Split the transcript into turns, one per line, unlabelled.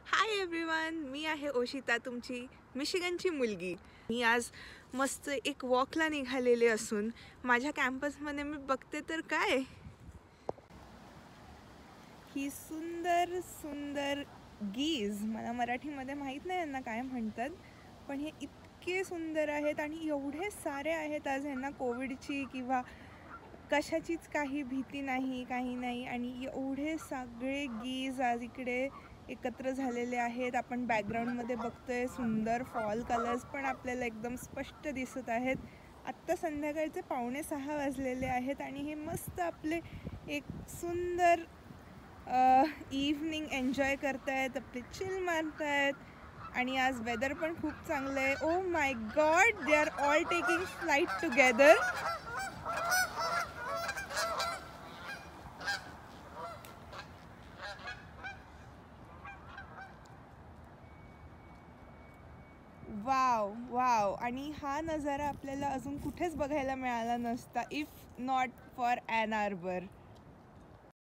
Hi everyone, मी आहे ओशिता, तुमची मिशिगनची मुलगी. मी आज मस्त एक वॉकला निघालेले असून माझ्या कॅम्पसमध्ये मी बघते तर काय ही सुंदर सुंदर गीज. मला मराठीमध्ये माहीत नाही यांना काय म्हणतात, पण हे इतके सुंदर आहेत आणि एवढे सारे आहेत. आज यांना कोविडची किंवा कशाचीच काही भीती नाही, काही नाही. आणि एवढे सगळे गीज आज इकडे एकत्र झालेले आहेत. आपण बॅकग्राऊंडमध्ये बघतोय सुंदर फॉल कलर्स पण आपल्याला एकदम स्पष्ट दिसत आहेत. आत्ता संध्याकाळचे 5:45 वाजलेले आहेत आणि हे मस्त आपले एक सुंदर इव्हनिंग एन्जॉय करतायत, आपले चिल मारतायत. आणि आज वेदर पण खूप चांगलं आहे. Oh my god, they are all taking flight together. Wow wow. आणि हा नजारा आपल्याला अजून कुठेच बघायला मिळाला नसता if not for Ann arbor.